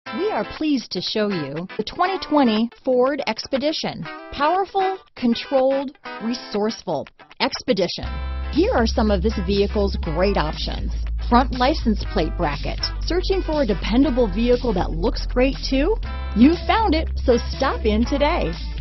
We are pleased to show you the 2020 Ford Expedition. Powerful, controlled, resourceful. Expedition. Here are some of this vehicle's great options. Front license plate bracket. Searching for a dependable vehicle that looks great too? You found it, so stop in today.